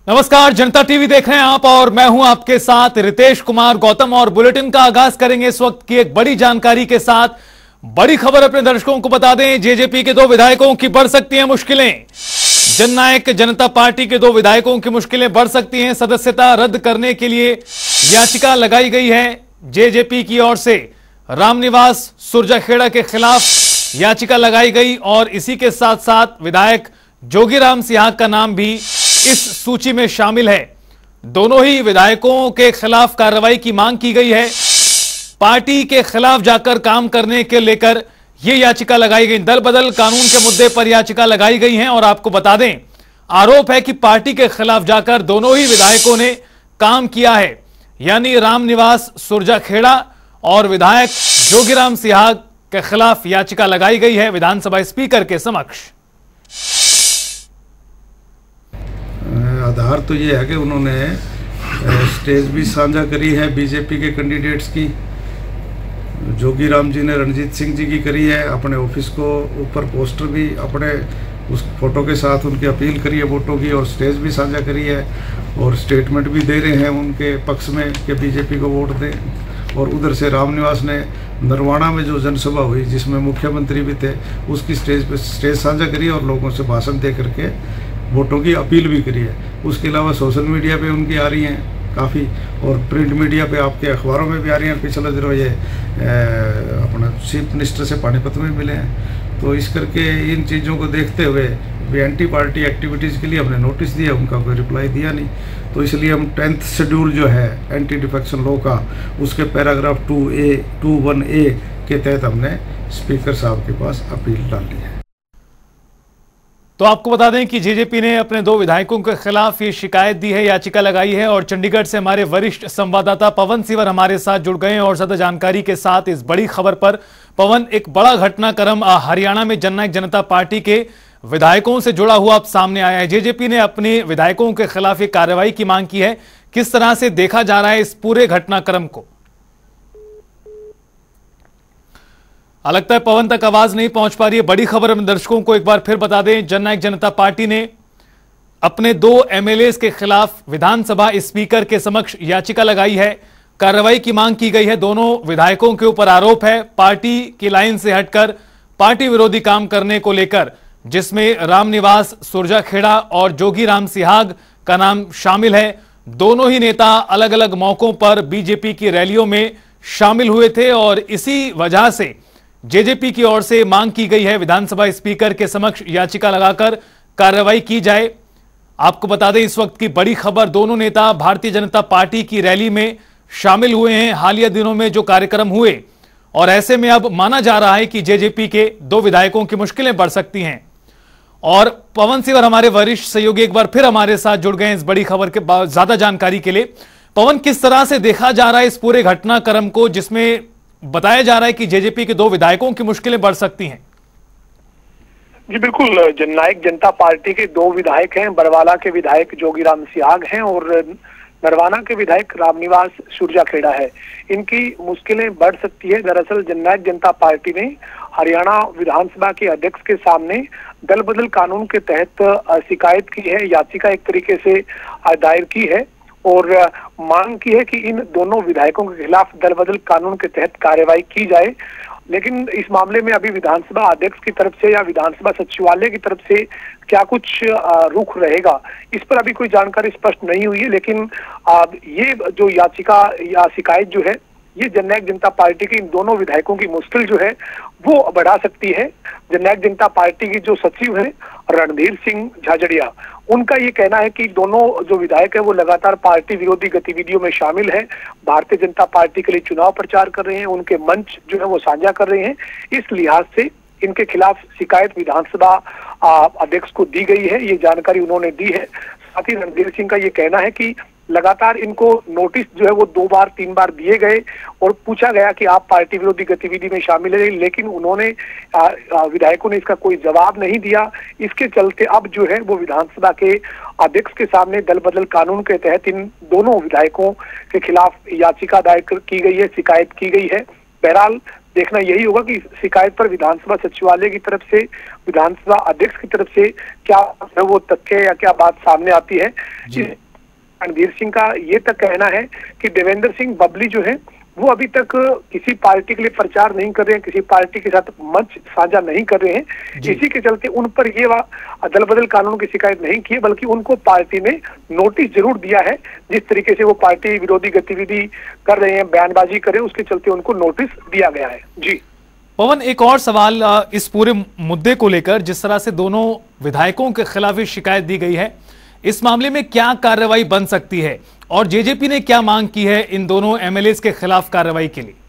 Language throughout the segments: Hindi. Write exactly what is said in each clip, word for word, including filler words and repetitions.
नमस्कार, जनता टीवी देख रहे हैं आप और मैं हूं आपके साथ रितेश कुमार गौतम। और बुलेटिन का आगाज करेंगे इस वक्त की एक बड़ी जानकारी के साथ। बड़ी खबर अपने दर्शकों को बता दें, जेजेपी के दो विधायकों की बढ़ सकती हैं मुश्किलें। जननायक जनता पार्टी के दो विधायकों की मुश्किलें बढ़ सकती हैं। सदस्यता रद्द करने के लिए याचिका लगाई गई है जेजेपी की ओर से। रामनिवास सुरजाखेड़ा के खिलाफ याचिका लगाई गई और इसी के साथ साथ विधायक जोगीराम सिहाग का नाम भी इस सूची में शामिल है। दोनों ही विधायकों के खिलाफ कार्रवाई की मांग की गई है। पार्टी के खिलाफ जाकर काम करने के लेकर यह याचिका लगाई गई। दल बदल कानून के मुद्दे पर याचिका लगाई गई है और आपको बता दें, आरोप है कि पार्टी के खिलाफ जाकर दोनों ही विधायकों ने काम किया है, यानी रामनिवास सुरजाखेड़ा और विधायक जोगीराम सिहाग के खिलाफ याचिका लगाई गई है विधानसभा स्पीकर के समक्ष। आधार तो ये है कि उन्होंने स्टेज भी साझा करी है बीजेपी के कैंडिडेट्स की। जोगीराम जी ने रणजीत सिंह जी की करी है, अपने ऑफिस को ऊपर पोस्टर भी अपने उस फोटो के साथ उनकी अपील करी है वोटों की, और स्टेज भी साझा करी है और स्टेटमेंट भी दे रहे हैं उनके पक्ष में कि बीजेपी को वोट दें। और उधर से रामनिवास ने नरवाना में जो जनसभा हुई जिसमें मुख्यमंत्री भी थे, उसकी स्टेज पे स्टेज साझा करी और लोगों से भाषण दे करके वोटों की अपील भी करी है। उसके अलावा सोशल मीडिया पे उनकी आ रही हैं काफ़ी, और प्रिंट मीडिया पे आपके अखबारों में भी आ रही हैं। पिछले दिनों ये अपना चीफ मिनिस्टर से पानीपत में मिले हैं। तो इस करके इन चीज़ों को देखते हुए भी एंटी पार्टी एक्टिविटीज़ के लिए हमने नोटिस दिया, उनका कोई रिप्लाई दिया नहीं। तो इसलिए हम टेंथ शेड्यूल जो है एंटी डिफेक्शन लॉ का, उसके paragraph two A two one A के तहत हमने स्पीकर साहब के पास अपील डाली है। तो आपको बता दें कि जेजेपी ने अपने दो विधायकों के खिलाफ ये शिकायत दी है, याचिका लगाई है। और चंडीगढ़ से हमारे वरिष्ठ संवाददाता पवन सिवर हमारे साथ जुड़ गए हैं और ज्यादा जानकारी के साथ इस बड़ी खबर पर। पवन, एक बड़ा घटनाक्रम हरियाणा में जननायक जनता पार्टी के विधायकों से जुड़ा हुआ अब सामने आया है। जेजेपी ने अपने विधायकों के खिलाफ ये कार्रवाई की मांग की है। किस तरह से देखा जा रहा है इस पूरे घटनाक्रम को? लगता है पवन तक आवाज नहीं पहुंच पा रही है। बड़ी खबर हम दर्शकों को एक बार फिर बता दें, जननायक जनता पार्टी ने अपने दो एमएलए के खिलाफ विधानसभा स्पीकर के समक्ष याचिका लगाई है। कार्रवाई की मांग की गई है। दोनों विधायकों के ऊपर आरोप है पार्टी की लाइन से हटकर पार्टी विरोधी काम करने को लेकर, जिसमें रामनिवास सुरजाखेड़ा और जोगीराम सिहाग का नाम शामिल है। दोनों ही नेता अलग अलग मौकों पर बीजेपी की रैलियों में शामिल हुए थे और इसी वजह से जेजेपी की ओर से मांग की गई है विधानसभा स्पीकर के समक्ष याचिका लगाकर कार्रवाई की जाए। आपको बता दें, इस वक्त की बड़ी खबर, दोनों नेता भारतीय जनता पार्टी की रैली में शामिल हुए हैं हालिया दिनों में जो कार्यक्रम हुए, और ऐसे में अब माना जा रहा है कि जेजेपी के दो विधायकों की मुश्किलें बढ़ सकती हैं। और पवन सिंह और हमारे वरिष्ठ सहयोगी एक बार फिर हमारे साथ जुड़ गए हैं इस बड़ी खबर के ज्यादा जानकारी के लिए। पवन, किस तरह से देखा जा रहा है इस पूरे घटनाक्रम को, जिसमें बताया जा रहा है कि जेजेपी के दो विधायकों की मुश्किलें बढ़ सकती हैं? जी बिल्कुल, जननायक जनता पार्टी के दो विधायक हैं। बरवाला के विधायक जोगीराम सिहाग हैं और नरवाना के विधायक रामनिवास सुरजाखेड़ा है। इनकी मुश्किलें बढ़ सकती है। दरअसल जननायक जनता पार्टी ने हरियाणा विधानसभा के अध्यक्ष के सामने दल बदल कानून के तहत शिकायत की है, याचिका एक तरीके से दायर की है और मांग की है कि इन दोनों विधायकों के खिलाफ दल बदल कानून के तहत कार्रवाई की जाए। लेकिन इस मामले में अभी विधानसभा अध्यक्ष की तरफ से या विधानसभा सचिवालय की तरफ से क्या कुछ रुख रहेगा, इस पर अभी कोई जानकारी स्पष्ट नहीं हुई है। लेकिन ये जो याचिका या शिकायत जो है, ये जननायक जनता पार्टी के इन दोनों विधायकों की मुश्किल जो है वो बढ़ा सकती है। जननायक जनता पार्टी की जो सचिव है रणधीर सिंह झाझड़िया, उनका ये कहना है कि दोनों जो विधायक है वो लगातार पार्टी विरोधी गतिविधियों में शामिल है, भारतीय जनता पार्टी के लिए चुनाव प्रचार कर रहे हैं, उनके मंच जो है वो साझा कर रहे हैं। इस लिहाज से इनके खिलाफ शिकायत विधानसभा अध्यक्ष को दी गई है, ये जानकारी उन्होंने दी है। साथ ही रणधीर सिंह का ये कहना है कि लगातार इनको नोटिस जो है वो दो बार तीन बार दिए गए और पूछा गया कि आप पार्टी विरोधी गतिविधि में शामिल है, लेकिन उन्होंने विधायकों ने इसका कोई जवाब नहीं दिया। इसके चलते अब जो है वो विधानसभा के अध्यक्ष के सामने दल बदल कानून के तहत इन दोनों विधायकों के खिलाफ याचिका दायर की गई है, शिकायत की गई है। बहरहाल देखना यही होगा कि शिकायत पर विधानसभा सचिवालय की तरफ से, विधानसभा अध्यक्ष की तरफ से क्या वो तथ्य या क्या बात सामने आती है। रणधीर सिंह का ये तक कहना है कि देवेंद्र सिंह बबली जो है वो अभी तक किसी पार्टी के लिए प्रचार नहीं कर रहे हैं, किसी पार्टी के साथ मंच साझा नहीं कर रहे हैं। इसी के चलते उन पर ये अदल बदल कानून की शिकायत नहीं की, बल्कि उनको पार्टी ने नोटिस जरूर दिया है। जिस तरीके से वो पार्टी विरोधी गतिविधि कर रहे हैं, बयानबाजी कर रहे हैं, उसके चलते उनको नोटिस दिया गया है। जी पवन, एक और सवाल इस पूरे मुद्दे को लेकर, जिस तरह से दोनों विधायकों के खिलाफ शिकायत दी गई है, इस मामले में क्या कार्रवाई बन सकती है और जेजेपी ने क्या मांग की है इन दोनों एमएलए के खिलाफ कार्रवाई के लिए?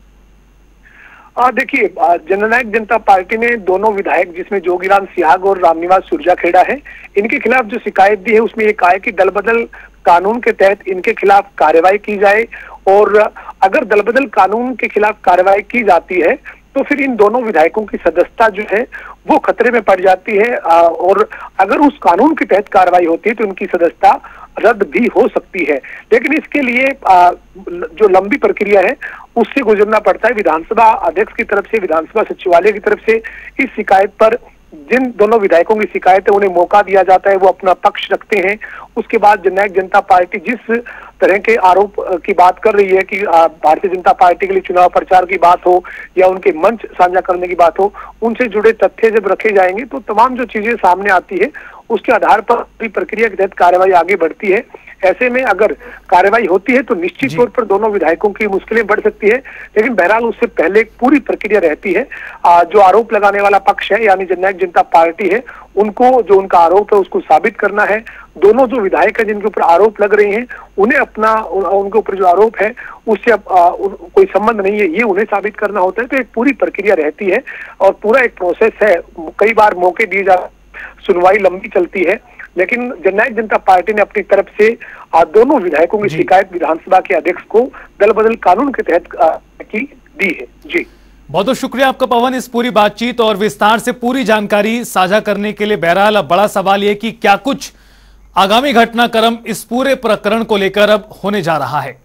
देखिए, जननायक जनता पार्टी ने दोनों विधायक, जिसमें जोगीराम सिहाग और रामनिवास सुरजाखेड़ा है, इनके खिलाफ जो शिकायत दी है उसमें यह कहा है कि दल बदल कानून के तहत इनके खिलाफ कार्रवाई की जाए, और अगर दल बदल कानून के खिलाफ कार्रवाई की जाती है तो फिर इन दोनों विधायकों की सदस्यता जो है वो खतरे में पड़ जाती है, और अगर उस कानून के तहत कार्रवाई होती है तो उनकी सदस्यता रद्द भी हो सकती है। लेकिन इसके लिए जो लंबी प्रक्रिया है उससे गुजरना पड़ता है। विधानसभा अध्यक्ष की तरफ से, विधानसभा सचिवालय की तरफ से इस शिकायत पर, जिन दोनों विधायकों की शिकायत है, उन्हें मौका दिया जाता है, वो अपना पक्ष रखते हैं। उसके बाद जननायक जनता पार्टी जिस तरह के आरोप की बात कर रही है कि भारतीय जनता पार्टी के लिए चुनाव प्रचार की बात हो या उनके मंच साझा करने की बात हो, उनसे जुड़े तथ्य जब रखे जाएंगे तो तमाम जो चीजें सामने आती है उसके आधार पर प्रक्रिया के तहत कार्रवाई आगे बढ़ती है। ऐसे में अगर कार्रवाई होती है तो निश्चित तौर पर दोनों विधायकों की मुश्किलें बढ़ सकती है, लेकिन बहरहाल उससे पहले एक पूरी प्रक्रिया रहती है। आ, जो आरोप लगाने वाला पक्ष है यानी जननायक जनता पार्टी है, उनको जो उनका आरोप है उसको साबित करना है। दोनों जो विधायक है जिनके ऊपर आरोप लग रहे हैं, उन्हें अपना उनके ऊपर जो आरोप है उससे आ, कोई संबंध नहीं है, ये उन्हें साबित करना होता है। तो एक पूरी प्रक्रिया रहती है और पूरा एक प्रोसेस है। कई बार मौके दिए जा, सुनवाई लंबी चलती है, लेकिन जननायक जनता पार्टी ने अपनी तरफ से दोनों विधायकों की शिकायत विधानसभा के अध्यक्ष को दल बदल कानून के तहत की दी है। जी बहुत बहुत शुक्रिया आपका पवन, इस पूरी बातचीत और विस्तार से पूरी जानकारी साझा करने के लिए। बहरहाल अब बड़ा सवाल यह कि क्या कुछ आगामी घटनाक्रम इस पूरे प्रकरण को लेकर अब होने जा रहा है।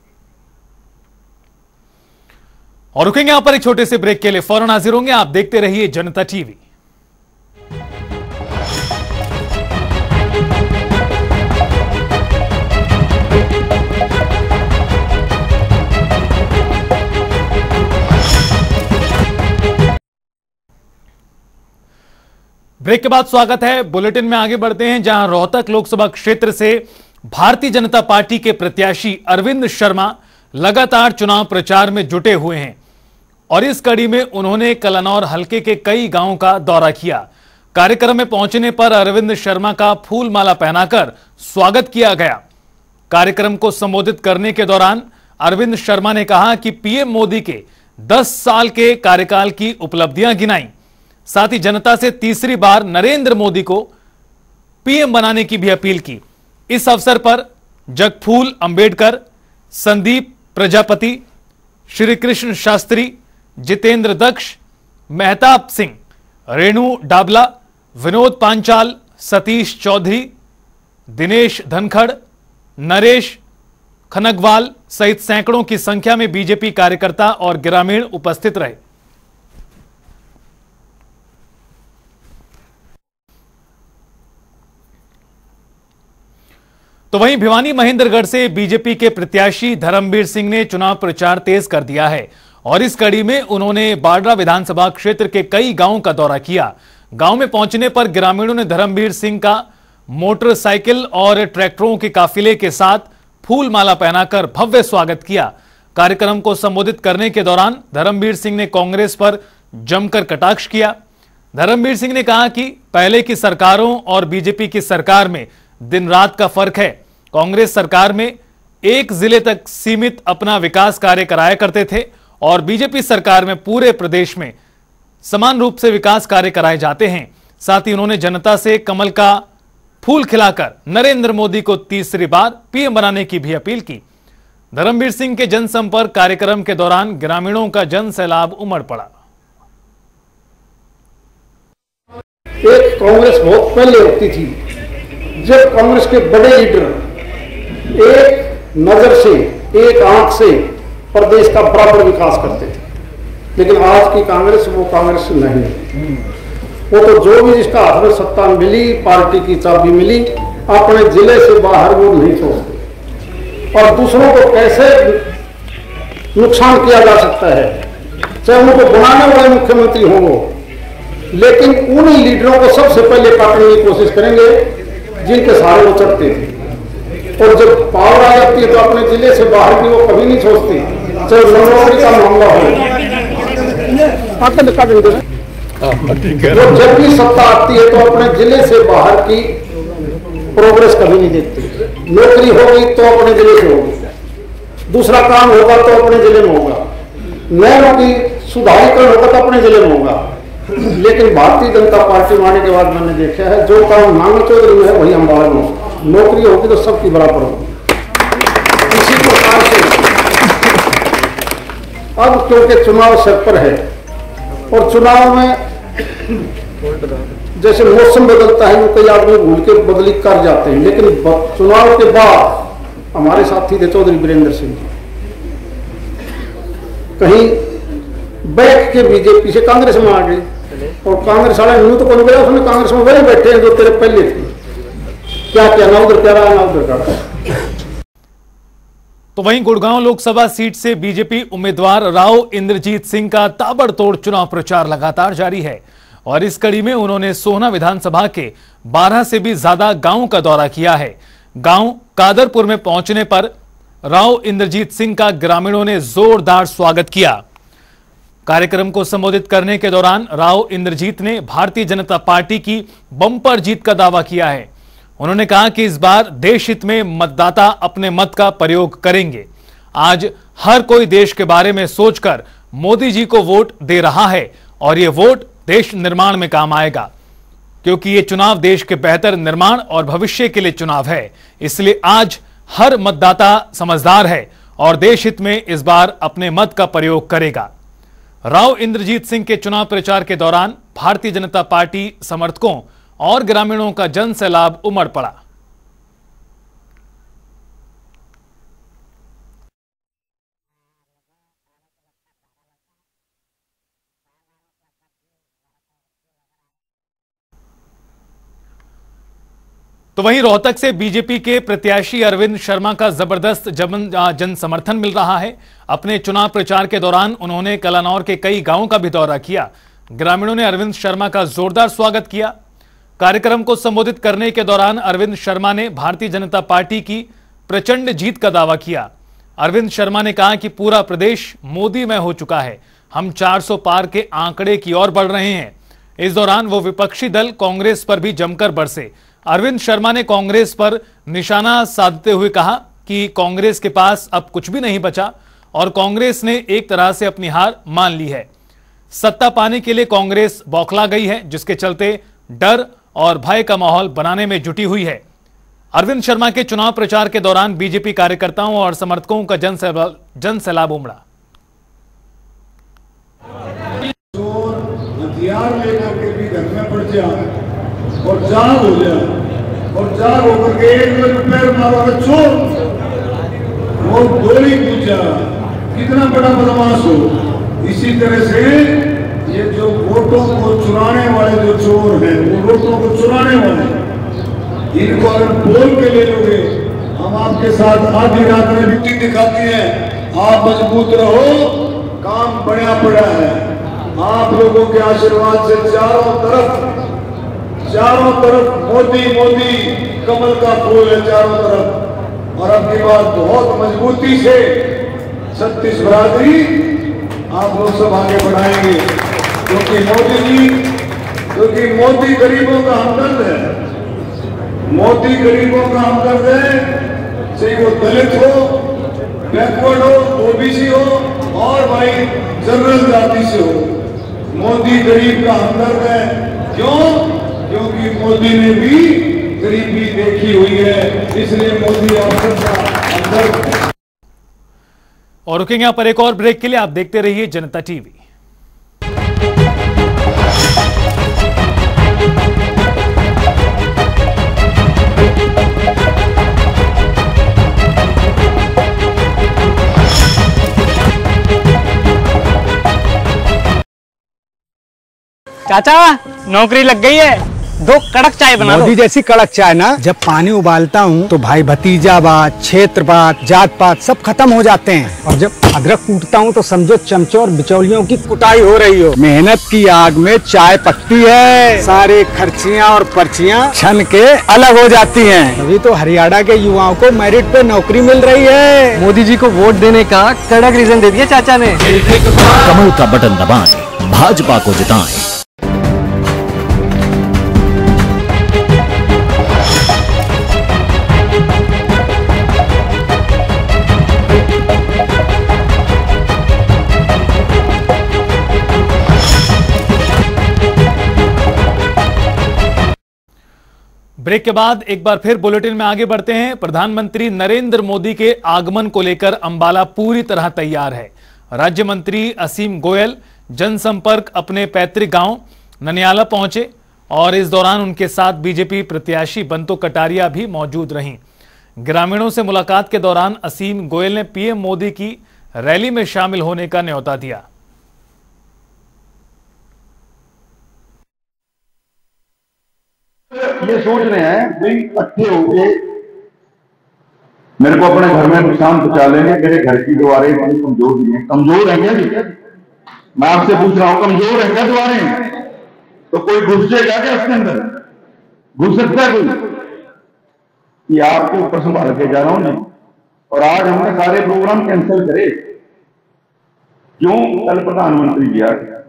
और रुकेंगे यहां पर एक छोटे से ब्रेक के लिए, फौरन हाजिर होंगे। आप देखते रहिए जनता टीवी। ब्रेक के बाद स्वागत है। बुलेटिन में आगे बढ़ते हैं, जहां रोहतक लोकसभा क्षेत्र से भारतीय जनता पार्टी के प्रत्याशी अरविंद शर्मा लगातार चुनाव प्रचार में जुटे हुए हैं और इस कड़ी में उन्होंने कलानौर हलके के कई गांवों का दौरा किया। कार्यक्रम में पहुंचने पर अरविंद शर्मा का फूल माला पहनाकर स्वागत किया गया। कार्यक्रम को संबोधित करने के दौरान अरविंद शर्मा ने कहा कि पीएम मोदी के दस साल के कार्यकाल की उपलब्धियां गिनाई, साथ ही जनता से तीसरी बार नरेंद्र मोदी को पीएम बनाने की भी अपील की। इस अवसर पर जगफूल अंबेडकर, संदीप प्रजापति, श्री कृष्ण शास्त्री, जितेंद्र दक्ष, मेहताब सिंह, रेणु डाबला, विनोद पांचाल, सतीश चौधरी, दिनेश धनखड़, नरेश खनगवाल सहित सैकड़ों की संख्या में बीजेपी कार्यकर्ता और ग्रामीण उपस्थित रहे। तो वहीं भिवानी महेंद्रगढ़ से बीजेपी के प्रत्याशी धर्मवीर सिंह ने चुनाव प्रचार तेज कर दिया है और इस कड़ी में उन्होंने बाडरा विधानसभा क्षेत्र के कई गांवों का दौरा किया। गांव में पहुंचने पर ग्रामीणों ने धर्मवीर सिंह का मोटरसाइकिल और ट्रैक्टरों के काफिले के साथ फूल माला पहनाकर भव्य स्वागत किया। कार्यक्रम को संबोधित करने के दौरान धर्मवीर सिंह ने कांग्रेस पर जमकर कटाक्ष किया। धर्मवीर सिंह ने कहा कि पहले की सरकारों और बीजेपी की सरकार में दिन रात का फर्क है। कांग्रेस सरकार में एक जिले तक सीमित अपना विकास कार्य कराया करते थे और बीजेपी सरकार में पूरे प्रदेश में समान रूप से विकास कार्य कराए जाते हैं। साथ ही उन्होंने जनता से कमल का फूल खिलाकर नरेंद्र मोदी को तीसरी बार पीएम बनाने की भी अपील की। धर्मवीर सिंह के जनसंपर्क कार्यक्रम के दौरान ग्रामीणों का जन सैलाब उमड़ पड़ा। एक कांग्रेस बहुत पहले होती थी जब कांग्रेस के बड़े लीडर एक नजर से, एक आंख से प्रदेश का बराबर विकास करते थे। लेकिन आज की कांग्रेस वो कांग्रेस नहीं है। वो तो जो भी जिसका हाथ में सत्ता मिली, पार्टी की चाबी मिली, अपने जिले से बाहर वो नहीं छोड़ते और दूसरों को कैसे नुकसान किया जा सकता है, चाहे उनको बनाने वाले मुख्यमंत्री हों वो, लेकिन उन लीडरों को सबसे पहले काटने की कोशिश करेंगे जिनके सहारे वो चलते थे। और जब पावर आ जाती है तो अपने जिले से बाहर की वो कभी नहीं सोचती, चाहे नौकरी का मामला हो। तो जब भी सत्ता आती है तो अपने जिले से बाहर की प्रोग्रेस कभी नहीं देखती। नौकरी होगी तो अपने जिले से होगी, दूसरा काम होगा तो अपने जिले में होगा, नहरों की सुधारीकरण होगा तो अपने जिले में होगा। लेकिन भारतीय जनता पार्टी में आने के बाद मैंने देखा है जो काम नांगल चौधरी में है वही अम्बाला में होगा। नौकरी होगी तो सबकी बराबर होगी। इसी प्रकार से अब क्योंकि चुनाव सर पर है और चुनाव में जैसे मौसम बदलता है वो कई आदमी भूल के बदली कर जाते हैं, लेकिन चुनाव के बाद हमारे साथी थे चौधरी वीरेंद्र सिंह जी, कहीं बैठ के बीजेपी से कांग्रेस में आ गए और कांग्रेस वाले न्यू तो कौन गया, उसमें कांग्रेस में वही बैठे हैं जो तेरे पहले थे। क्या क्या ना उधर क्या रहा ना उधर क्या रहा। तो वहीं गुड़गांव लोकसभा सीट से बीजेपी उम्मीदवार राव इंद्रजीत सिंह का ताबड़तोड़ चुनाव प्रचार लगातार जारी है और इस कड़ी में उन्होंने सोहना विधानसभा के बारह से भी ज्यादा गांवों का दौरा किया है। गांव कादरपुर में पहुंचने पर राव इंद्रजीत सिंह का ग्रामीणों ने जोरदार स्वागत किया। कार्यक्रम को संबोधित करने के दौरान राव इंद्रजीत ने भारतीय जनता पार्टी की बम्पर जीत का दावा किया है। उन्होंने कहा कि इस बार देश हित में मतदाता अपने मत का प्रयोग करेंगे। आज हर कोई देश के बारे में सोचकर मोदी जी को वोट दे रहा है और ये वोट देश निर्माण में काम आएगा, क्योंकि ये चुनाव देश के बेहतर निर्माण और भविष्य के लिए चुनाव है। इसलिए आज हर मतदाता समझदार है और देश हित में इस बार अपने मत का प्रयोग करेगा। राव इंद्रजीत सिंह के चुनाव प्रचार के दौरान भारतीय जनता पार्टी समर्थकों और ग्रामीणों का जन सैलाब उमड़ पड़ा। तो वहीं रोहतक से बीजेपी के प्रत्याशी अरविंद शर्मा का जबरदस्त जन समर्थन मिल रहा है। अपने चुनाव प्रचार के दौरान उन्होंने कलानौर के कई गांवों का भी दौरा किया। ग्रामीणों ने अरविंद शर्मा का जोरदार स्वागत किया। कार्यक्रम को संबोधित करने के दौरान अरविंद शर्मा ने भारतीय जनता पार्टी की प्रचंड जीत का दावा किया। अरविंद शर्मा ने कहा कि पूरा प्रदेश मोदीमय हो चुका है, हम चार सौ पार के आंकड़े की ओर बढ़ रहे हैं। इस दौरान वो विपक्षी दल कांग्रेस पर भी जमकर बरसे। अरविंद शर्मा ने कांग्रेस पर निशाना साधते हुए कहा कि कांग्रेस के पास अब कुछ भी नहीं बचा और कांग्रेस ने एक तरह से अपनी हार मान ली है। सत्ता पाने के लिए कांग्रेस बौखला गई है, जिसके चलते डर और भय का माहौल बनाने में जुटी हुई है। अरविंद शर्मा के चुनाव प्रचार के दौरान बीजेपी कार्यकर्ताओं और समर्थकों का जन सैलाब जन सैलाब उमड़ा। हथियार लेकर के भी घर में पड़ जाए और जाग हो जाए और जाग होकर के एक में पैर मारो चोर वो गोली पूछा कितना बड़ा बदमाश हो। इसी तरह से ये जो वोटों को चुराने वाले जो चोर हैं, वो वोटों को चुराने वाले, इनको अगर बोल के ले लोगे, हम आपके साथ आधी रात में मिट्टी दिखाती है, आप मजबूत रहो, काम बढ़िया पड़ा है। आप लोगों के आशीर्वाद से चारों तरफ चारों तरफ मोदी मोदी कमल का फूल है चारों तरफ। और अब की बात बहुत मजबूती से छत्तीस बरादरी आप लोग सब आगे बढ़ाएंगे, क्योंकि मोदी जी क्योंकि मोदी गरीबों का हमदर्द है। मोदी गरीबों का हमदर्द है, चाहे वो दलित हो, बैकवर्ड हो, ओबीसी हो और भाई जनरल जाति से हो, मोदी गरीब का हमदर्द है। क्यों? क्योंकि मोदी ने भी गरीबी देखी हुई है, इसलिए मोदी आप सबका हमदर्द। और रुकेंगे यहाँ पर एक और ब्रेक के लिए। आप देखते रहिए जनता टीवी। चाचा नौकरी लग गई है, दो कड़क चाय बना दो। मोदी जैसी कड़क चाय ना, जब पानी उबालता हूँ तो भाई भतीजावाद, क्षेत्रवाद, जात पात सब खत्म हो जाते हैं, और जब अदरक कूटता हूँ तो समझो चमचों और बिचौलियों की कुटाई हो रही हो। मेहनत की आग में चाय पकती है, सारे खर्चियाँ और पर्चियाँ छन के अलग हो जाती हैं। अभी तो हरियाणा के युवाओं को मेरिट पे नौकरी मिल रही है। मोदी जी को वोट देने का कड़क रीजन दे दिया चाचा ने। कमल का बटन दबाएं, भाजपा को जिताएं। ब्रेक के बाद एक बार फिर बुलेटिन में आगे बढ़ते हैं। प्रधानमंत्री नरेंद्र मोदी के आगमन को लेकर अंबाला पूरी तरह तैयार है। राज्य मंत्री असीम गोयल जनसंपर्क अपने पैतृक गांव ननियाला पहुंचे और इस दौरान उनके साथ बीजेपी प्रत्याशी बंतो कटारिया भी मौजूद रहीं। ग्रामीणों से मुलाकात के दौरान असीम गोयल ने पीएम मोदी की रैली में शामिल होने का न्योता दिया। ये सोच रहे हैं भाई इकट्ठे होके मेरे को अपने घर में नुकसान पहुंचा लेंगे, मेरे घर की दीवारें कमजोर नहीं है। कमजोर है क्या? मैं आपसे पूछ रहा हूं, कमजोर है क्या दीवारें? तो कोई घुस जाएगा क्या उसके अंदर? घुस सकता है कोई? ये आपके ऊपर संभाल के जा रहा हूं जी। और आज हमने सारे प्रोग्राम कैंसिल करे। क्यों? कल प्रधानमंत्री जी आ गया,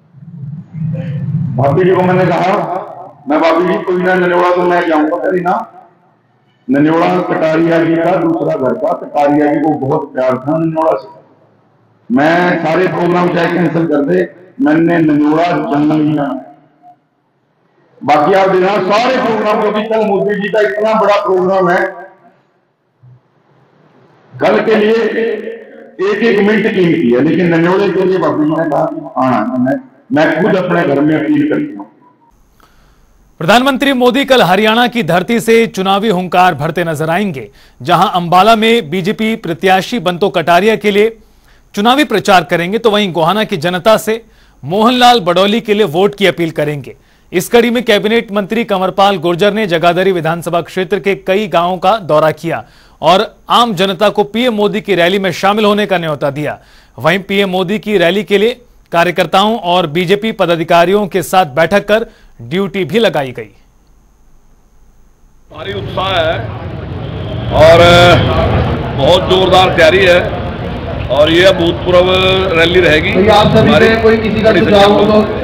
भाभी जी को मैंने कहा मैं भाभी जी कोई ना ननियोड़ा तो मैं जाऊंगा, करी ना ननियोड़ा कटारिया जी का दूसरा घर था, कटारिया जी को बहुत प्यार था ननियोड़ा से। मैं सारे प्रोग्राम चाहे कैंसिल कर दे, मैंने ननियोड़ा जंगल ही जाना। बाकी आप देखना सारे प्रोग्राम, क्योंकि कल मोदी जी का इतना बड़ा प्रोग्राम है, कल के लिए एक एक मिनट कीमती है, लेकिन ननियोड़े के लिए भाभी जी ने कहा आना। मैं मैं खुद अपने घर में अपील करती हूँ। प्रधानमंत्री मोदी कल हरियाणा की धरती से चुनावी हुंकार भरते नजर आएंगे, जहां अंबाला में बीजेपी प्रत्याशी बंतो कटारिया के लिए चुनावी प्रचार करेंगे, तो वहीं गोहाना की जनता से मोहनलाल बडौली के लिए वोट की अपील करेंगे। इस कड़ी में कैबिनेट मंत्री कंवरपाल गुर्जर ने जगाधरी विधानसभा क्षेत्र के कई गांवों का दौरा किया और आम जनता को पीएम मोदी की रैली में शामिल होने का न्योता दिया। वहीं पीएम मोदी की रैली के लिए कार्यकर्ताओं और बीजेपी पदाधिकारियों के साथ बैठक कर ड्यूटी भी लगाई गई। भारी उत्साह है और बहुत जोरदार तैयारी है और ये अभूतपूर्व रैली रहेगी। आप सभी से कोई किसी का सुझाव हो तो